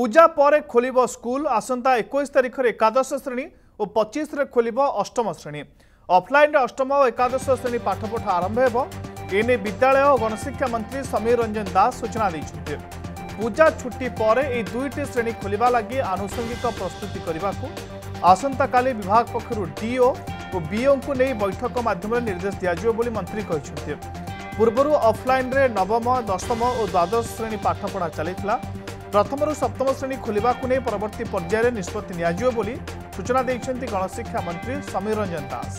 पूजा पर खोलिबो स्कूल आसंता 21 तारिख रे एकादश श्रेणी और 25 रे खोलिबो अष्टम श्रेणी। ऑफलाइन रे अष्टम और एकादश श्रेणी पाठपढ़ा आरंभ हेबो। एने विद्यालय और गणशिक्षा मंत्री समीर रंजन दास सूचना दैछन्ते। पूजा छुट्टी पर ए दुईटी श्रेणी खोलिबा लागि आनुषंगिक प्रस्तुति करबाकू आसंता काली विभाग पक्षरु डीओ और बीओ को नहीं बैठक माध्यम निर्देश दियाजियो बोली मंत्री कहिसन्ते। पूर्वरु ऑफलाइन रे नवम दशम और द्वादश श्रेणी पाठपढ़ा चलीथिला। प्रथम रु सप्तम श्रेणी खोलिबा को नहीं परवर्ती पर्यायर निष्पत्ति नियाजियो बोली सूचना दैछन्ते गणशिक्षा मंत्री समीर रंजन दास।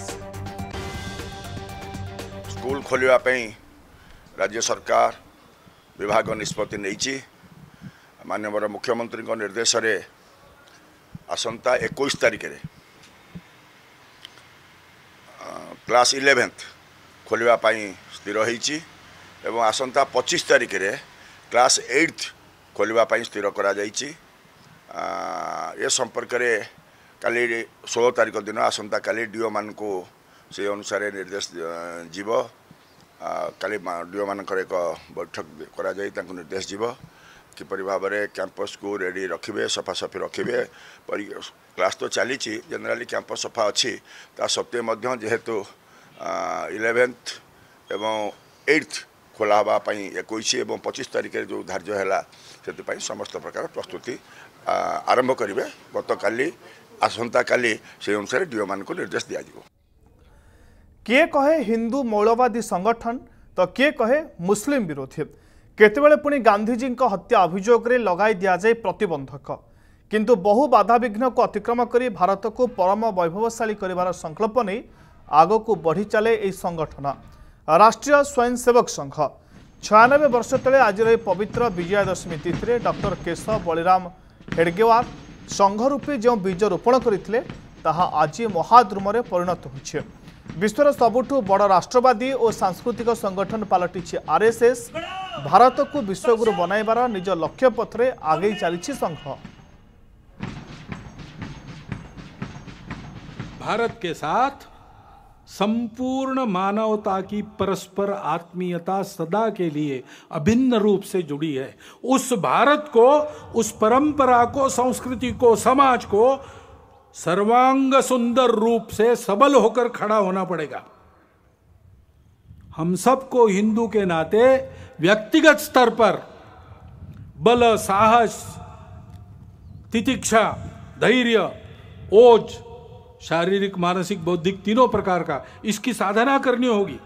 स्कूल खोलिबा पई राज्य सरकार विभाग निष्पत्ति नैछि। माननीय मुख्यमंत्री निर्देश रे आसंता 21 तारिख रे क्लास 11th खोलिबा पई स्थिर होईछि एवं आसंता 25 तारिख रे क्लास 8th खोलिबा पई स्थिर करा जाईछि। ये संपर्क रे काली 16 तारिख दिन आसंता काली डीओ मान को से अनुसार निर्देश जीव। काली डीओ मानकर एक बैठक करा जाई तांको निर्देश जीव किपरि भाव में कैंपस को रेडी रखिए सफासफी रखिए। क्लास तो चली जनरली कैंपस सफा अच्छी ता सत्वे जेहेतु 11th एवं 8th खोला हाँपाई 21 और 25 तारिख जो धार्य है से समस्त प्रकार प्रस्तुति आरंभ करेंगे। गत काली आसंता काली से अनुसार डीओ मान को निर्देश दिया। किए कहे हिंदू मौलवादी संगठन तो किए कहे मुस्लिम विरोधी। केतेबेले पुणी गांधीजी हत्या अभियोग रे लगाई दिया जाए प्रतिबंधक किंतु बहु बाधाविघ्न को अतिक्रम करी भारत को परम वैभवशाली करिवार संकल्प नहीं आग को बढ़ी चले यह संगठन। राष्ट्रीय स्वयंसेवक संघ 96 वर्ष तले आज पवित्र विजयादशमी तिथि डॉक्टर केशव बलिराम हेडगेवार संघ रूपे जो बीज रोपण करते आज महाद्रुम परिणत हो। विश्वर सबुठु बड़ राष्ट्रवादी और सांस्कृतिक संगठन पलटि आरएसएस। भारत को विश्वगुरु बनाइबार निज लक्ष्य पथरे आगे चली संघ। भारत के साथ संपूर्ण मानवता की परस्पर आत्मीयता सदा के लिए अभिन्न रूप से जुड़ी है। उस भारत को, उस परंपरा को, संस्कृति को, समाज को सर्वांग सुंदर रूप से सबल होकर खड़ा होना पड़ेगा। हम सबको हिंदू के नाते व्यक्तिगत स्तर पर बल, साहस, तितिक्षा, धैर्य, ओज, शारीरिक, मानसिक, बौद्धिक तीनों प्रकार का इसकी साधना करनी होगी।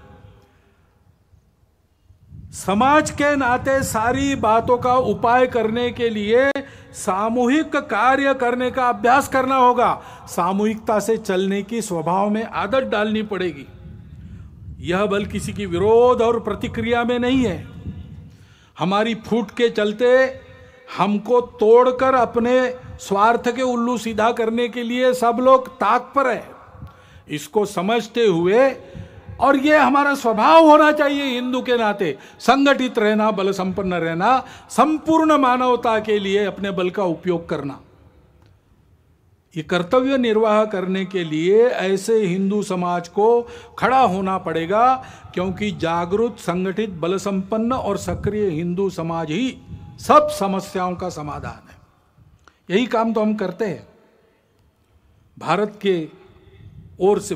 समाज के नाते सारी बातों का उपाय करने के लिए सामूहिक कार्य करने का अभ्यास करना होगा। सामूहिकता से चलने की स्वभाव में आदत डालनी पड़ेगी। यह बल किसी की विरोध और प्रतिक्रिया में नहीं है। हमारी फूट के चलते हमको तोड़कर अपने स्वार्थ के उल्लू सीधा करने के लिए सब लोग ताक पर है। इसको समझते हुए, और ये हमारा स्वभाव होना चाहिए हिंदू के नाते, संगठित रहना, बल संपन्न रहना, संपूर्ण मानवता के लिए अपने बल का उपयोग करना। ये कर्तव्य निर्वाह करने के लिए ऐसे हिंदू समाज को खड़ा होना पड़ेगा, क्योंकि जागरूक, संगठित, बल संपन्न और सक्रिय हिंदू समाज ही सब समस्याओं का समाधान है। यही काम तो हम करते हैं। भारत के ओर से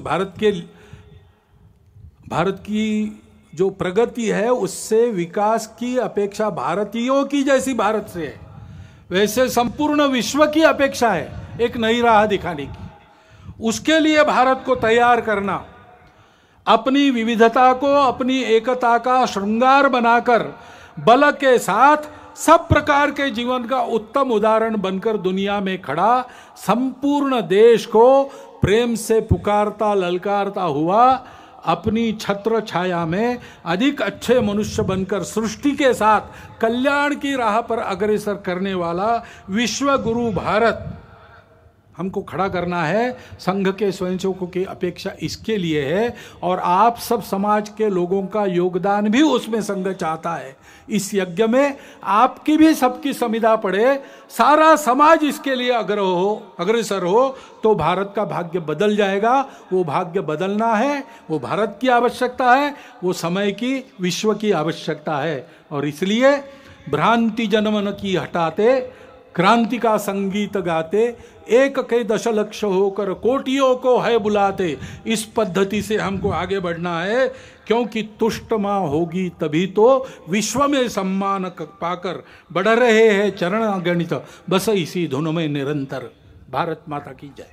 भारत की जो प्रगति है उससे विकास की अपेक्षा भारतीयों की जैसी भारत से है, वैसे संपूर्ण विश्व की अपेक्षा है एक नई राह दिखाने की। उसके लिए भारत को तैयार करना, अपनी विविधता को अपनी एकता का श्रृंगार बनाकर बल के साथ सब प्रकार के जीवन का उत्तम उदाहरण बनकर दुनिया में खड़ा संपूर्ण देश को प्रेम से पुकारता, ललकारता हुआ अपनी छत्र छाया में अधिक अच्छे मनुष्य बनकर सृष्टि के साथ कल्याण की राह पर अग्रसर करने वाला विश्व गुरु भारत हमको खड़ा करना है। संघ के स्वयंसेवकों की अपेक्षा इसके लिए है, और आप सब समाज के लोगों का योगदान भी उसमें संघ चाहता है। इस यज्ञ में आपकी भी सबकी संविदा पड़े, सारा समाज इसके लिए अग्रसर हो तो भारत का भाग्य बदल जाएगा। वो भाग्य बदलना है, वो भारत की आवश्यकता है, वो समय की, विश्व की आवश्यकता है। और इसलिए भ्रांति जनमन की हटाते क्रांति का संगीत गाते, एक के दशलक्ष होकर कोटियों को है बुलाते। इस पद्धति से हमको आगे बढ़ना है, क्योंकि तुष्ट माँ होगी तभी तो विश्व में सम्मान पाकर बढ़ रहे हैं चरण अगणित, बस इसी धुन में निरंतर। भारत माता की जय।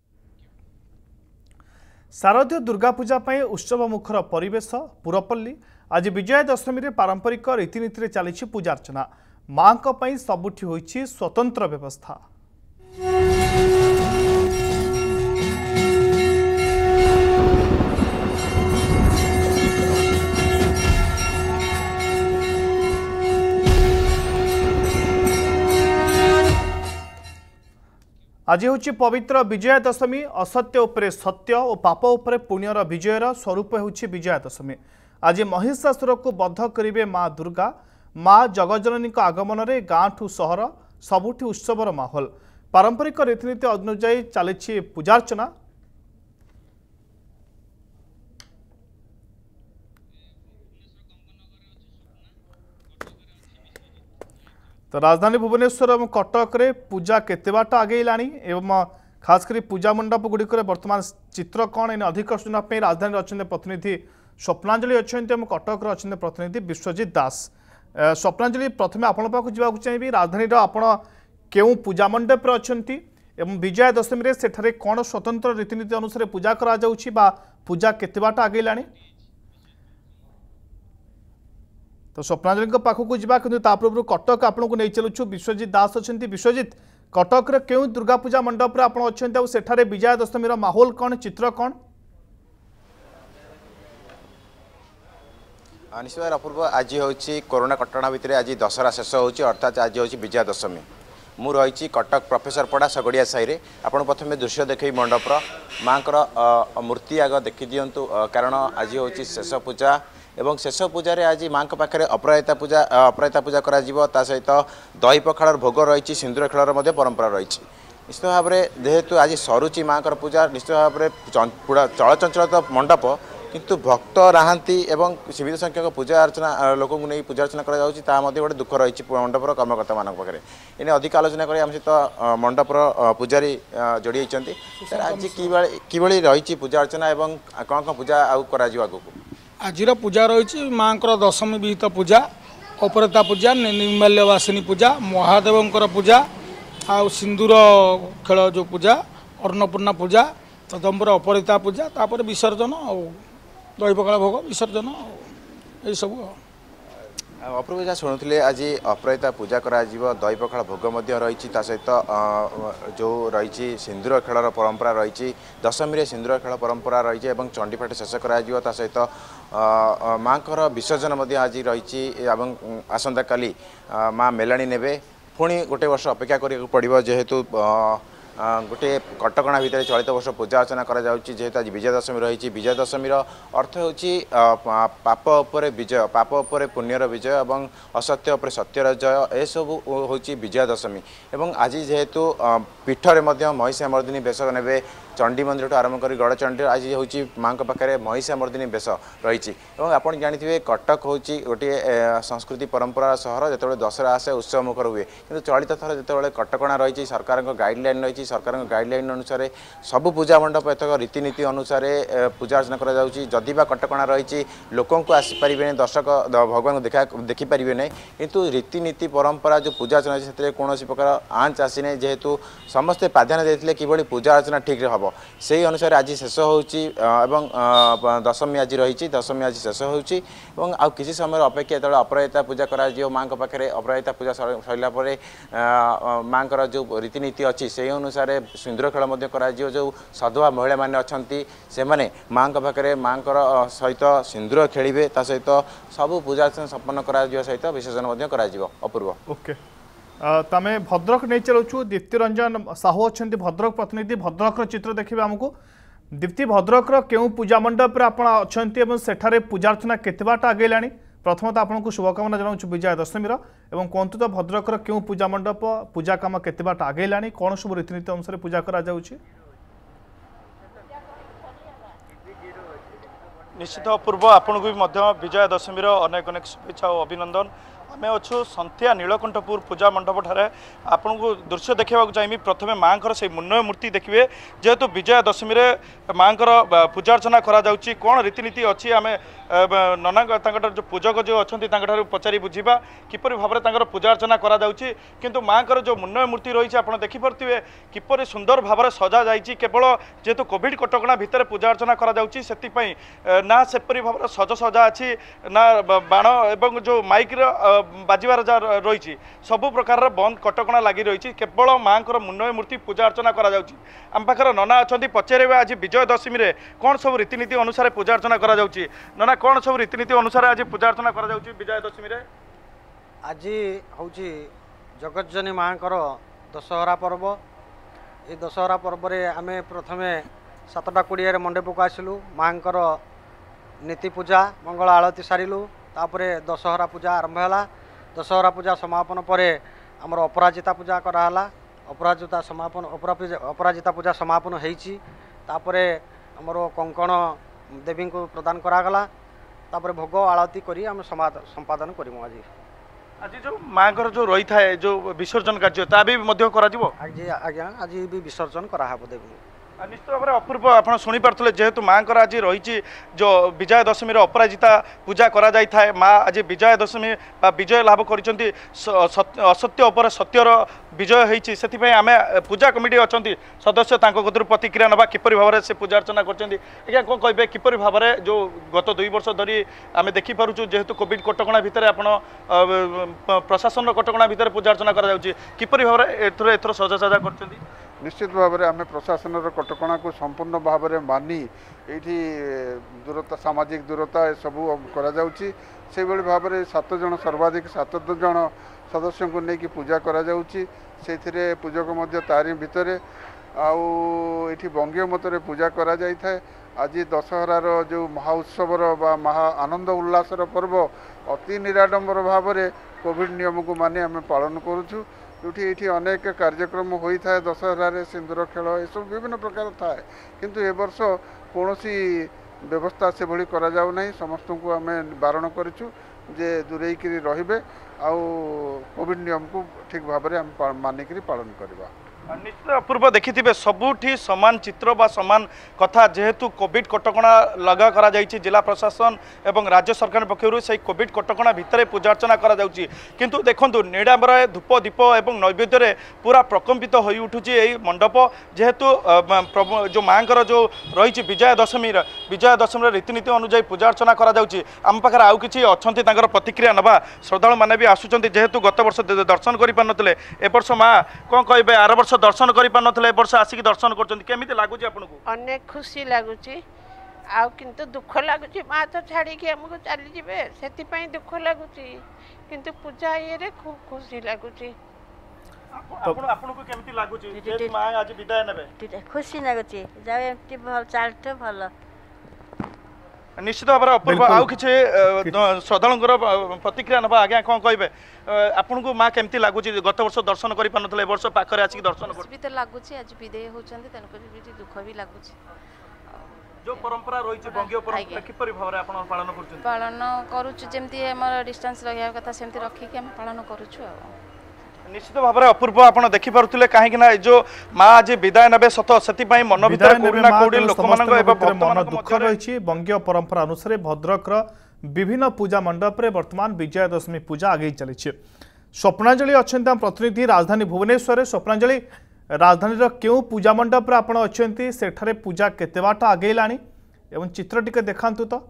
शारदीय दुर्गा पूजा पर उत्सव मुखर परिवेश पुरपल्ली। आज विजया दशमी रे पारंपरिक रीतिनीति चली पूजा अर्चना। माँ सबुठी होइछि स्वतंत्र व्यवस्था। आज हूँ पवित्र विजया दशमी। असत्य उपरे सत्य और पाप उपरे पुण्यर विजयर स्वरूप हूँ विजया दशमी। आज महिषासुर को बध करिवे माँ दुर्गा। माँ जगजननी आगमन में गाँ ठू सहर सबुठी उत्सवर माहौल। पारंपरिक रीतिनीति अनुजाई चली पूजार्चना। तो राजधानी भुवनेश्वर और कटक रे पूजा केते बाट आगेलानी एवं खासकर पूजा मंडप गुड़िक वर्तमान चित्र कौन इन अधिक सूचना राजधानी अच्छा प्रतिनिधि स्वप्नांजलि अच्छा कटक अच्छा प्रतिनिधि विश्वजित दास। स्वप्नांजलि प्रथम आपण पाक जावाक चाहिए राजधानी आपण केउ पूजा मंडप अच्छा विजया दशमी से कौन स्वतंत्र रीतिनीति अनुसार पूजा करा जाउछि बा पूजा केते बाट आगेलानी। तो स्वप्नांजलि पाखक जा कि कटक आपन को नहीं चलुछु विश्वजित दास अच्छा। विश्वजित कटक रे क्यों दुर्गा पूजा मंडप रे आपण अच्छा सेठारे विजया दशमी माहौल कौन चित्र कौन। निश्चित भाव अपूर्व आज हूँ कोरोना कटना भितर आज दशहरा शेष होची अर्थात आज हूँ विजया दशमी। मु रही कटक प्रोफेसर पड़ा सगड़िया साई आपन प्रथम दृश्य देखे मंडपर माँ मूर्ति आग देखी दिंतु कारण आज हूँ शेष पूजा एवं शेष पूजा आज माँ पाखे अपराजिता पूजा करा सहित दही पखाड़ भोग रही सिंदूर खेलर परंपरा रही। निश्चित भाव में जेहेतु आज सरुची माँ पूजा निश्चित भाव में पूरा चलचंचल तो मंडप किंतु भक्त रहांती एवं सीमित संख्यक पूजा अर्चना लोक नहीं पूजा अर्चना करा गोटे दुख रही मंडपर कर्मकर्ता मान पाखे। इन्हें अधिक आलोचना करें आम सहित मंडपर पूजारी जोड़ी होती आज कि रही पूजा अर्चना एवं कौन कौन पूजा आगू आज पूजा रही माँ दशमी विहित पूजा अपराजिता पूजा निर्माल्यवासिनी पूजा महादेवंकर पूजा आ सिंदूर खेल जो पूजा अन्नपूर्णा पूजा तदम्बर अपराजिता पूजा तापर विसर्जन दही पखाड़ भोग विसर्जन यही सब। अपूर्व जहाँ शुणुले आज अपराजिता पूजा करा दही पखाड़ भोग रही सहित जो रही सिंदूर खेलर परंपरा रही दशमी सिंदूर खेल परंपरा रही चंडीपाठ शेष करा सहित माँ विसर्जन आज रही आसंता काली माँ मेलाणी नेबे पुणी गोटे वर्ष अपेक्षा करा पड़ो जेहेतु गोटे कटकणा भितर चलित वर्ष पूजा अर्चना जेहेतु आज विजया दशमी रही। विजया दशमी अर्थ हूँ पाप उपरे विजय पाप उपरे पुण्यर विजय और असत्य उपरे सत्यर जय ए सब हूँ विजया दशमी। एवं आज जेहेतु पीठरे महिषामर्दिनी बेश ने चंडी मंदिर आरंभ कर गड़चंडी आज हूँ माँ पाखे महिषामर्दिनी बेश रही। आप जानते कटक हूँ गोटे संस्कृति परंपरा सहर जो दशहरा आसे उत्सव मुखर हुए कि चलित थर जो कटकणा रही सरकार गाइडलाइन रही सरकार गाइडलाइन अनुसार सबू पूजा मंडप एतक रीतिनीति अनुसार पूजा अर्चना करी कटकणा रही लोक आसपारे दर्शक भगवान देखिपारे ना किंतु रीतिनीति परंपरा जो पूजा अर्चना से कौन प्रकार आँच आसी ना जेहेतु समस्ते प्राधान्य देते कि पूजा अर्चना ठीक हम से अनुसार आज शेष होची दशमी आज रही दशमी आज शेष होची आउ किसी समय अपेक्षा जो अपराजिता पूजा करा माँ पाखे अपराजिता पूजा सरला माँ जो रीतिनीति अच्छी से अनुसार सिंदूर खेल करा जो सधवा महिला मैंने अच्छा से माँ पाखे माँ सहित सिंदूर खेलिए सहित सब पूजा अर्चना संपन्न करा सहित विसर्जन करा अपूर्व। ओके तमें भद्रक नहीं चलु दीप्ति रंजन साहू अच्छा भद्रक प्रतिनिधि भद्रक चित्र देखिए आमको दीप्ति भद्रक क्यों पूजा मंडप अच्छा सेठारे पूजा अर्चना केते बाट आगेला प्रथम तो आपको शुभकामना जनाऊँ विजया दशमी एवं कहतु तो भद्रक क्यों पूजा मंडप पूजा काम केते बाट आगेला कौन सब रीतिनीति अनुसार पूजा करा जाउछि। निश्चित पूर्व आपन को भी विजया दशमी अनेक अनेक शुभेच्छा और अभिनंदन। आम अच्छु संथिया नीलकंठपुर पूजा मंडप ठारे आपन को दृश्य देखा चाहिए। प्रथमे माँ से मुन्नय मूर्ति देखिए जेहेतु विजया दशमी माँ पूजा अर्चना करा कौन रीतिनीति अच्छी आम नना जो पूजक जो अच्छा पचारि बुझा किपर भाव में पूजा अर्चना करा किंतु माँ जो मुन्नय मूर्ति रही है आप देखिपे किपर सुंदर भाव में सजा जाइए केवल जेहेतु कोविड कटकणा भितर पूजा अर्चना करा से ना सेपरी भाव सज सजा अच्छी ना बाण एवं जो माइक बाजार जहाँ रही सबु प्रकार बंद कटकणा लगी रही केवल माँ मुन्नय मूर्ति पूजा अर्चना करा आम पाखर नना अच्छा पचारे आज विजय दशमी कौन सब रीतिनीति अनुसार पूजा अर्चना करा नना कौन सब रीतिनीति अनुसार आज पूजा अर्चना करा विजय दशमी आज हूँ जगज्जनी माँ दशहरा पर्व ये दशहरा पर्व आम प्रथमे 7टा 20 मंडप को आसलु माँ नीति पूजा मंगल आलती सारू तापर दशहरा पूजा आरंभ है। दशहरा पूजा समापन पर आमर अपराजिता पूजा कराला अपराजिता पूजा समापन होती आमर कंकण देवी को प्रदान करागला तापर भोग आलती करी आम संपादन करूँ आज आज जो माँ जो रही था जो विसर्जन कार्य ता भी आज आज्ञा आज भी विसर्जन कराहब देवी निश्चित भाव में अपूर्व आप शुणी पारे जेहेतु माँ आज रही जो विजय दशमी अपराजिता पूजा करा जाय था माँ आज विजय दशमी विजय लाभ कर असत्य उपर सत्यर विजय होती से आम पूजा कमिटी अच्छा सदस्य कतर प्रतिक्रिया ना किपर भाव में से पूजा अर्चना कर कौन कहे किपर भाव में जो गत 2 वर्ष धरी आम देखिपुँ जेहेतु कोविड कटकणा भितर आप प्रशासन कटकणा भितर पूजा अर्चना कर भाव में एथर सजासजा कर निश्चित भाव में आम प्रशासन कटकणा को संपूर्ण भाव में मानी ये दूरता सामाजिक दूरता सबू करा भाव में 7 जन सर्वाधिक 7 जन सदस्यों को लेकिन पूजा करा से पूजक तारी भितर आठी बंगीय मतरे पूजा करा जाय थाए। आज दशहरार जो महाउत्सवर बा महा आनंद उल्लासर पर्व अति निराडंबर भाव में कोविड नियम को मानि आम पालन करुचु जोटी ये अनेक कार्यक्रम होता है दशहरार सिंदूर खेल ये सब विभिन्न प्रकार थाए किंतु ए वर्ष कौन व्यवस्था से भली करा जाऊ नहीं समस्त को आम बारण करूँ जे दूरेक रे कोविड नियम को ठीक भाव में आम मानिक पालन करवा। निश्चित अपूर्व देखिथे सबुठी सामान चित्र बा सामान कथा जेहेतु कोविड कटकणा लगा करा जाइछि जिला प्रशासन एवं राज्य सरकार पक्षरु से कोविड कटकणा भितर पूजा अर्चना करा जाउछि किंतु देखंतु निडांबर धूप दीप एवं नैवेद्य पूरा प्रकम्पित होई उठुछि एई मंडप जेहेतु जो मांकर जो रही विजया दशमी रीतिनीति अनुसार पूजा अर्चना करा जाउछि आम पाखर आउ किछि अछंती तांकर प्रतिक्रिया नबा श्रद्धालु माने भी आसुचंती जेहेतु गत वर्ष दर्शन करि पानतले ए वर्ष मां कोन कहबे आर वर्ष दर्शन करि पानतले वर्ष आसिक दर्शन करछन्ती केमिति लागुची आपनको अनेक खुशी लागुची आ किंतु दुख लागुची मां तो छाड़ी के हमको चली जिवे सेति पई दुख लागुची किंतु पूजा ये रे खूब खुशी लागुची आपनको केमिति लागुची जे मां आज विदाय नेबे खुशी लागुची जावे एमती भल चालते भल निश्चित भाव में अपूर्व आउ कि श्रद्धालुंर प्रतिक्रिया ना आज्ञा कौन कहे आपन को माँ केमती लगुच गत वर्ष दर्शन कर पारे वर्ष पाखे आसिक दर्शन कर लगुच आज विदेय होती दुख भी लगुच जो परंपरा रही बंगीय परंपरा किपरि भाव में आपण पालन करूछु जेमती हमर डिस्टेंस रहिया कथा सेमती रखी के हम पालन करूछु निश्चित भाव में अपूर्व आप देखिपे कहीं जो माँ आज विदाय ने सत से मन भर लोक मन दुख रही बंगीय परंपरा अनुसार भद्रक विभिन्न पूजा मंडप रे वर्तमान विजया दशमी पूजा आगे चली स्वप्नांजलि अच्छा प्रतिनिधि राजधानी भुवनेश्वर स्वप्नांजलि राजधानी क्यों पूजा मंडप आप सेठारे पूजा केते बाट आगेलानी एवं चित्र टिके देखांतु तो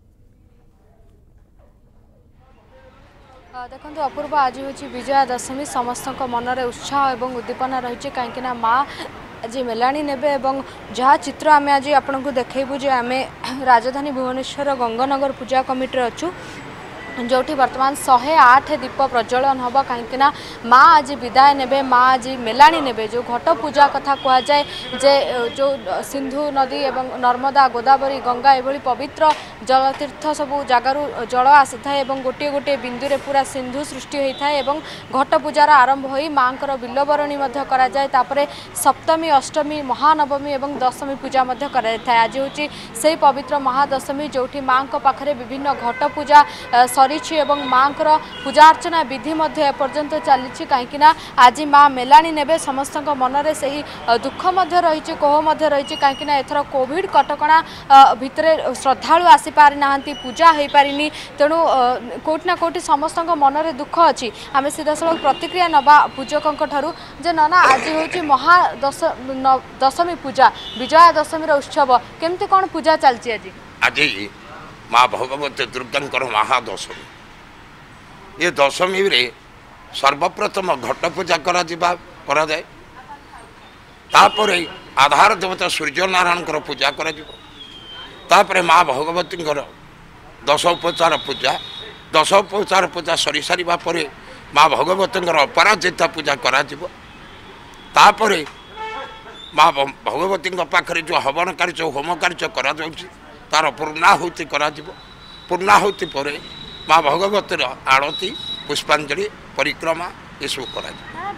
देखो अपूर्व आज हूँ विजया दशमी समस्त मनरे उत्साह और उद्दीपना रही कहीं माँ आज मेलाणी नेबे जहाँ चित्र आम आज आपन को देखबू जे आम राजधानी भुवनेश्वर गंगानगर पूजा कमिटी अच्छु जो बर्तमान 108 दीप प्रज्वलन हम कहीं माँ आज विदाय नेबे माँ आज मेलाणी नेबे जो घट पूजा कथा कहुए जे जो सिंधु नदी एवं नर्मदा गोदावरी गंगा ये पवित्र जलतीर्थ सबू जगार जल आसी था गोटे गोटे बिंदु रे पूरा सिंधु सृष्टि होता है घट पूजार आरंभ हो माँ बिलबरणी कराए सप्तमी अष्टमी महानवमी और दशमी पूजा कराए। आज हूँ से पवित्र महादशमी जो माँ पाखे विभिन्न घट पूजा सरी माँ पूजा अर्चना विधि एपर्यंत चली कहीं आज माँ मेलाणी ने समस्त मनरे से दुख रही कोह रही कहीं एथर कोविड कटकणा भितर श्रद्धालु आसी पारि ना पूजा हो पारिनी तेणु कोटि ना कोटि समस्त मनरे दुख अच्छी आम सीधा सड़क प्रतिक्रिया नवा पूजकों ठारू जे नना आज हूँ महादशमी पूजा विजया दशमी उत्सव केमती कौन पूजा चलती आज आज माँ भगवती दुर्गा महादशमी ये दशमी रे सर्वप्रथम घट पूजा करा जाए तापरे आधार देवता सूर्य नारायण पूजा कर माँ भगवती दश उपचार पूजा सरी सारा पर माँ भगवती अपराजिता पूजा करा तापरे माँ भगवती पाखे जो हवन कार्य होम कार्य करा तार पूर्णाहुति पूर्णाहुति पर माँ भगवती आरती पुष्पांजलि परिक्रमा ये सब कर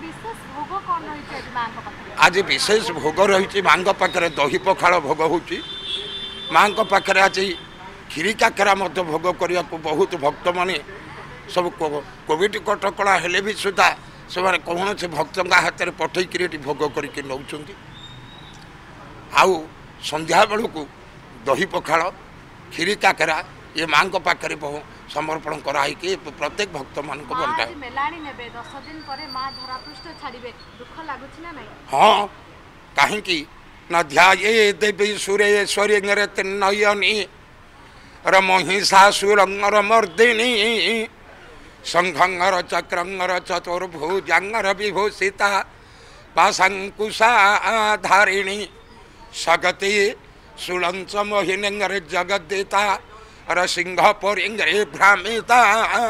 आज विशेष भोग रही माँ पाखे दही पखाड़ भोग हो माँ पाखे आज खीरी काकेरा भोग करने को बहुत भक्त माने सब कोविड कटकणा हेले भी सुधा से कौन से भक्त हाथ में पठेक भोग करके नौ आउ संध्या बेलू को दही पखाड़ खीरी काकेरा ये माँ पाखे समर्पण कराई प्रत्येक भक्त मान को बंटा हाँ कहीं न ध्याये देवी सुरेश्वरी नयनी महिषासुरंगर मर्दिनी शंखंगर चक्रंगर चतुर्भुजांगर विभूषिता पाशंकुशा धारिणी सगति सुलंच मोहिनींगर जगद्दिता सिंह परिंगरे भ्रामिता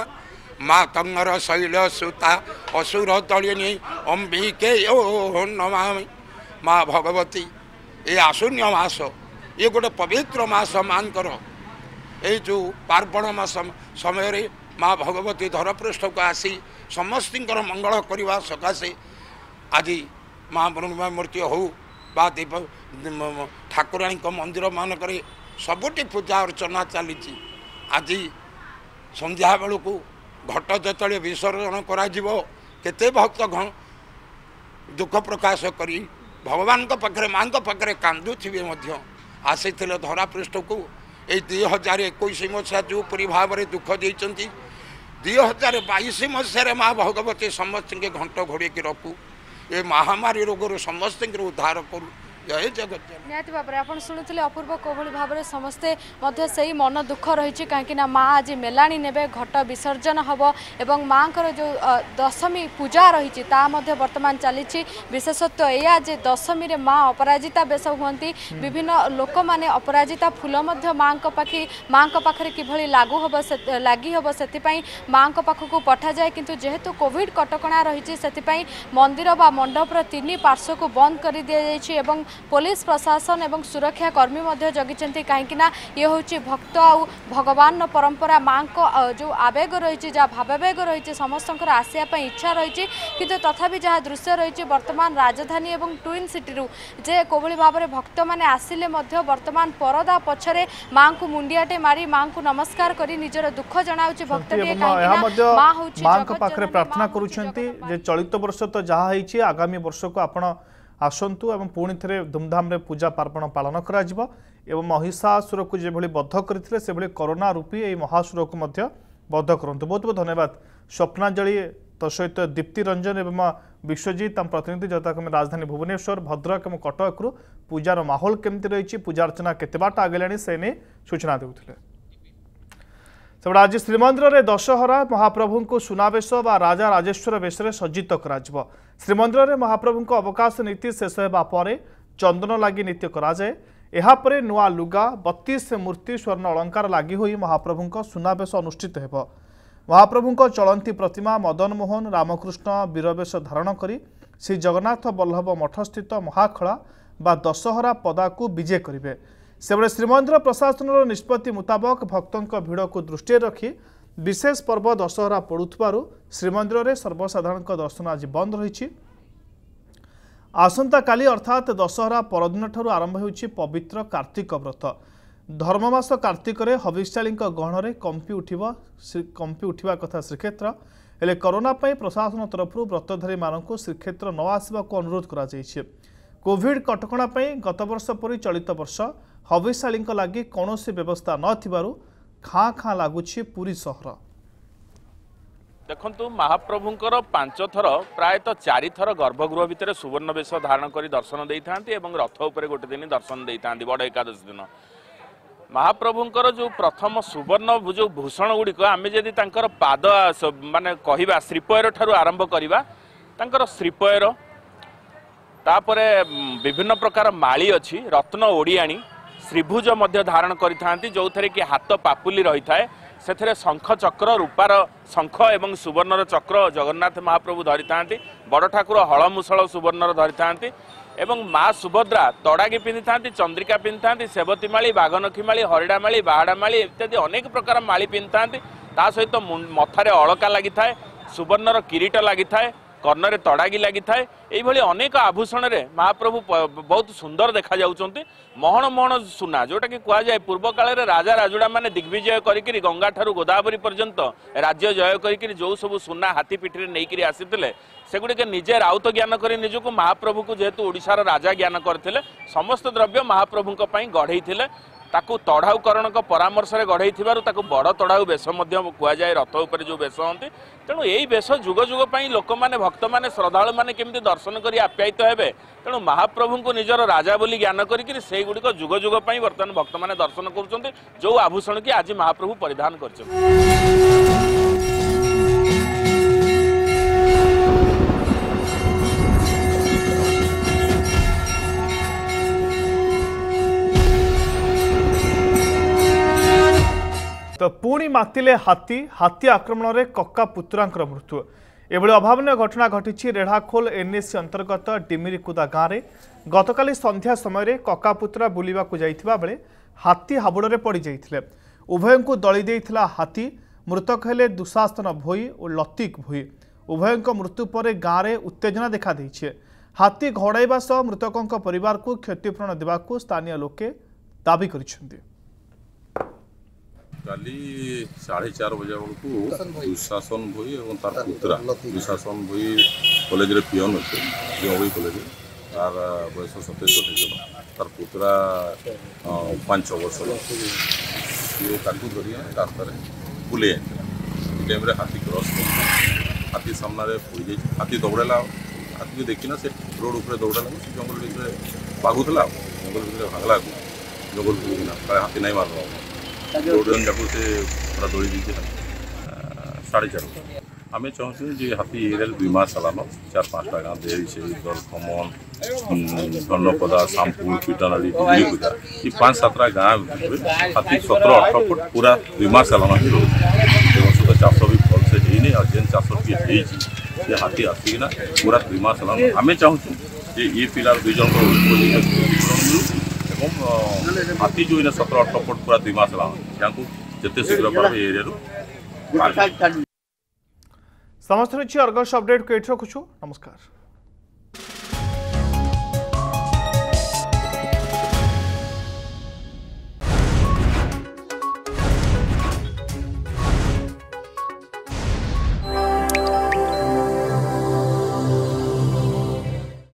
मातंगर शैल सुता असुर दलिनी अंबिके नमामि माँ भगवती ये आशून्य मास ये गोटे पवित्र मास मानकर ये जो पार्वण मास समय माँ भगवती धरपृष्ठ को आसी समस्त मंगल करने सकाशे आज माँ पूर्णिमा मूर्ति हो बा दीप ठाकुराणी मंदिर मानक सबुटी पूजा अर्चना चली आज संध्या बेलू को घट जो विसर्जन करते भक्त दुख प्रकाश करी भगवान पाखे माँ पाखे कांदुवे आसी धरापृष्ठ को ये 2021 मसीहा जो परी भाव में दुख देती 2022 मसीह माँ भगवती समस्त घंट घोड़े रखू ये महामारी रोगर समस्त उद्धार करू जय जगत निहाती भाव में आप शुणुले अपूर्व कोभली भाव में समस्ते से मन दुख रही कहीं माँ आज मेलाणी ने घट विसर्जन हम एवं माँ जो दशमी पूजा रही बर्तमान चली विशेषत्व यह जे दशमी रे माँ अपराजिता बेश हुंती विभिन्न लोक मैंने अपराजिता फूल माँ पाखे किभली लागू हम लगी हम से माँ पाखक पठा जाए किंतु जेहेतु कोविड कटकणा रही से मंदिर बा मंडपर 3 पार्श्व को बंद कर दि जाए पुलिस प्रशासन एवं सुरक्षा कर्मी जगिंट कहीं ये हूँ भक्त आउ भगवान परंपरा माँ को जो आवेग रही जहाँ भावावेग रही समस्त आसापी इच्छा रही किंतु तथापि जहाँ दृश्य रही बर्तमान राजधानी एवं ट्विन सिटी जे कोभली भाव में भक्त मैंने आसिले बर्तमान परदा पछरे माँ को मुंडियाटे मारी माँ को नमस्कार करी निजर दुख जनाऊँ भक्त माँ पाखे प्रार्थना करुँच चलित वर्ष तो जहाँ आगामी वर्ष को आपण आसतु एवं पुणी थे धूमधाम रे पूजा पार्वण पालन करा एवं महिषासुर को जो बद्ध करते से कोरोना रूपी यही महासुर को बद्ध करूँ। बहुत बहुत धन्यवाद स्वप्नांजलि सहित दीप्ति रंजन एवं विश्वजीत आम प्रतिनिधि जताकमी राजधानी भुवनेश्वर भद्रक और कटक पूजार माहौल केमती रही पूजा अर्चना केते बाट आगे से नहीं सूचना देते। सेबड़ा आज श्रीमंदिर में दशहरा महाप्रभु को सुनावेश व राजा राजेश्वर बेश सज्जित कर श्रीमंदिर में महाप्रभु को अवकाश नीति शेष होगा पर चंदन लगी नित्य कराए यापर नुआ लुगा 32 मूर्ति स्वर्ण अलंकार लगी हुई महाप्रभु को सुनावेश अनुष्ठित हो। महाप्रभु को चलती प्रतिमा मदन मोहन रामकृष्ण वीरवेश धारण कर श्री जगन्नाथ बल्लभ मठ स्थित महाखला बा दशहरा पदा को विजे करेंगे। सेबड़े श्रीमंदिर प्रशासन निष्पत्ति मुताबक भक्तों भिड़ को दृष्टि रखी विशेष पर्व दशहरा पड़ुथिबारु श्रीमंदिर में सर्वसाधारण दर्शन आज बंद रही। आसंता काली अर्थात दशहरा परदिन ठारू आरंभ होउछि पवित्र कार्तिक व्रत। धर्ममास कार्तिक हविष्याली गहन कंपी उठा कथा श्रीक्षेत्र हेले कोरोना प्रशासन तरफ व्रतधारी मानक श्रीक्षेत्र न आसवाक अनुरोध करा जायछि। कोविड कटकणा गत वर्ष परि चलित वर्ष हविष्याली लगी कौन व्यवस्था नथिबारु खाँ खाँ लगुछि पुरी सहर। देखु महाप्रभुंकर 5 थर प्रायतः 4 थर गर्भगृह भितर सुवर्ण वेश धारण कर दर्शन दे था रथ उपर गोटे दिन दर्शन दे था बड़ एकादशी दिन महाप्रभुंकर जो प्रथम सुवर्ण जो भूषण गुड़िक आम जदि पाद माने कहवा श्रीपयर ठारू आरंभ करवा श्रीपयर तापर विभिन्न प्रकार माली अच्छी रत्न ओडियाणी श्रीभुज मध्य धारण करिथांती जो थे कि हाथ पापुली रही थाए से शंख चक्र रूपार शंख एवं सुवर्णर चक्र जगन्नाथ महाप्रभु धरी था बड़ ठाकुर हलमुशल सुवर्णर धरी था एवं माँ सुभद्रा तड़ागी पिंधि था चंद्रिका पिंधि था सेवती माली बाघनखी माली हरिड़ा माली बाहाड़ा माली इत्यादि अनेक प्रकार माली पिंधि था सहित मथारे अलका लगी थाए सुवर्णर किरीट लगी थाए कर्णरे तड़ागी लगी थाए यही अनेक आभूषण रे महाप्रभु बहुत सुंदर देखा जाउछंती। महण महण सुना जोटा कि कह जाए पूर्व काल रे राजा राजुड़ा माने दिग्विजय करिकिरी गंगा ठारू गोदावरी पर्यंत राज्य जय करिकिरी जो सब सुना हाथी पिठी नहीं करी आसीथिले सेगुड़िके निजे राउत ज्ञान करी निजको महाप्रभु को जेहेतु ओडिशार राजा ज्ञान करथिले समस्त द्रव्य महाप्रभुଙ୍କ ପାଇଁ गढ़ेइथिले ताकू तढ़ाऊकरण परामर्श में गढ़ई ताकू बड़ तढ़ाऊ बेश कहुए रथ उपर जो बेश होती तेणु यही बेश जुग जुग लोक मैंने भक्त मैंने श्रद्धालु मैंने केमती दर्शन कर आप्यायित हेबे तेणु महाप्रभु को निजर राजा बोली ज्ञान करी से गुड़िक जुग जुग बर्तमान भक्त मैंने दर्शन कर जो आभूषण की आज महाप्रभु परिधान कर। तो पुणी मातिले हाथी हाथी आक्रमण में कक्का पुत्रांकर मृत्यु एभली अभावन घटना घटी रेढ़ाखोल एनएसी अंतर्गत डिमिरीकुदा गाँव में गतकाली संध्या समय कक्का पुत्रा बुलिबा जाइथिबा बेले हाथी हाबुड़े पड़ जाइथिले उभय को दली देइथिला हाथी मृतक हेले दुशासन भोई और लतिक भोई उभय मृत्यु पर गाँव में उत्तेजना देखा देइछे। हाथी घड़ाइबा सह मृतकों परिवार को क्षतिपूरण देवाकू स्थानीय लोके दाबी करिसेंती। काली 4:30 बजे बेलू दुशासन भोई और तार पुत्रा दुशासन भोई कॉलेज रे पियन अच्छे जंगई कॉलेज तार बयस 27 तार पुत्रा 5 वर्ष सी ताकू धरी रास्तार बुले टाइम हाथी क्रॉस कर हाथी सामने पड़ जाए हाथी दौड़ेला हाथी को देखना से रोड उपर दौड़ेला जंगल भितर बागुला जंगल भितर भागला जंगल हाथी नहीं मार रोड जाक से पूरा दौड़ी दी 4:30 आम चाहूँ जे हाथी एरिया 2 मास चलान 4-5टा गाँव देरी से दल खमन धनपदा शामपुर पिटानाड़ी पूजा ये 5-7टा गाँव हाथी 17-18 फुट पूरा 2 मास चलान ही रोज चाष भी भल से होनी और जेन चाष भी ये हाथी आसिकिना पूरा 2 मास चलान आम चाहूँ जे ये पिलार 2 जन हाथी जो 17-18 फुट पूरा 2 मास चलान जिते शीघ्र पार एरिया समस्त अर्गस अपडेट को ये रखुछु। नमस्कार।